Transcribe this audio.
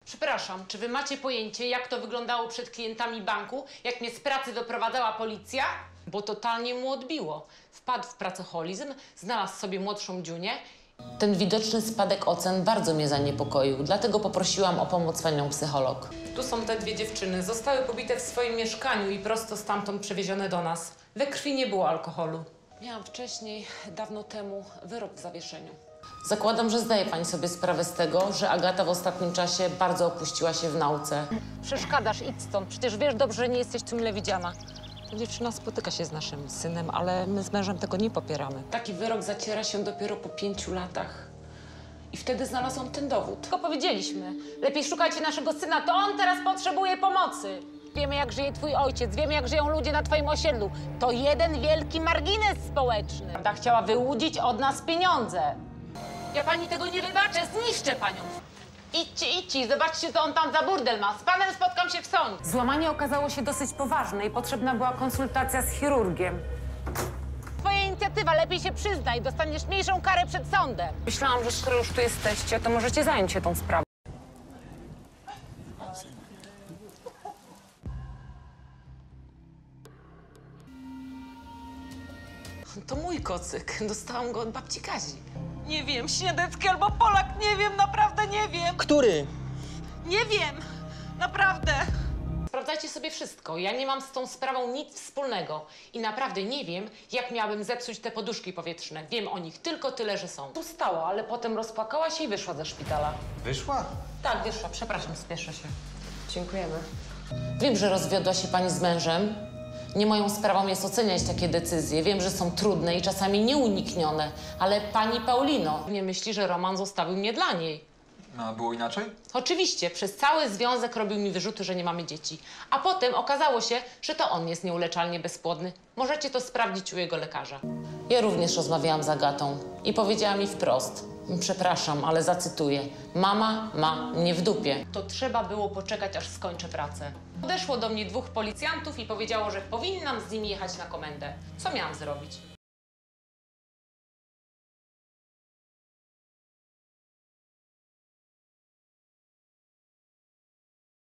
Przepraszam, czy wy macie pojęcie, jak to wyglądało przed klientami banku, jak mnie z pracy wyprowadzała policja? Bo totalnie mu odbiło. Wpadł w pracoholizm, znalazł sobie młodszą Dziunię. Ten widoczny spadek ocen bardzo mnie zaniepokoił, dlatego poprosiłam o pomoc panią psycholog. Tu są te dwie dziewczyny. Zostały pobite w swoim mieszkaniu i prosto stamtąd przewiezione do nas. We krwi nie było alkoholu. Miałam wcześniej, dawno temu, wyrok w zawieszeniu. Zakładam, że zdaje pani sobie sprawę z tego, że Agata w ostatnim czasie bardzo opuściła się w nauce. Przeszkadzasz, idź stąd. Przecież wiesz dobrze, że nie jesteś tu mile widziana. Ta dziewczyna spotyka się z naszym synem, ale my z mężem tego nie popieramy. Taki wyrok zaciera się dopiero po 5 latach. I wtedy znalazłam ten dowód. Tylko powiedzieliśmy, lepiej szukajcie naszego syna, to on teraz potrzebuje pomocy. Wiemy, jak żyje twój ojciec, wiemy, jak żyją ludzie na twoim osiedlu. To jeden wielki margines społeczny. Prawda, chciała wyłudzić od nas pieniądze. Ja pani tego nie wybaczę, zniszczę panią. Idźcie, zobaczcie, co on tam za burdel ma. Z panem spotkam się w sądzie. Złamanie okazało się dosyć poważne i potrzebna była konsultacja z chirurgiem. Twoja inicjatywa, lepiej się przyznaj, dostaniesz mniejszą karę przed sądem. Myślałam, że skoro już tu jesteście, to możecie zająć się tą sprawą. To mój kocyk. Dostałam go od babci Kazi. Nie wiem, Śniadecki albo Polak, nie wiem, naprawdę nie wiem. Który? Nie wiem, naprawdę. Sprawdzajcie sobie wszystko. Ja nie mam z tą sprawą nic wspólnego. I naprawdę nie wiem, jak miałabym zepsuć te poduszki powietrzne. Wiem o nich tylko tyle, że są. Tu stała, ale potem rozpłakała się i wyszła ze szpitala. Wyszła? Tak, wyszła. Przepraszam, spieszę się. Dziękujemy. Wiem, że rozwiodła się pani z mężem. Nie moją sprawą jest oceniać takie decyzje. Wiem, że są trudne i czasami nieuniknione. Ale pani Paulino nie myśli, że Roman zostawił mnie dla niej. No, a było inaczej? Oczywiście, przez cały związek robił mi wyrzuty, że nie mamy dzieci. A potem okazało się, że to on jest nieuleczalnie bezpłodny. Możecie to sprawdzić u jego lekarza. Ja również rozmawiałam z Agatą i powiedziała mi wprost. Przepraszam, ale zacytuję. Mama ma mnie w dupie. To trzeba było poczekać, aż skończę pracę. Podeszło do mnie 2 policjantów i powiedziało, że powinnam z nimi jechać na komendę. Co miałam zrobić?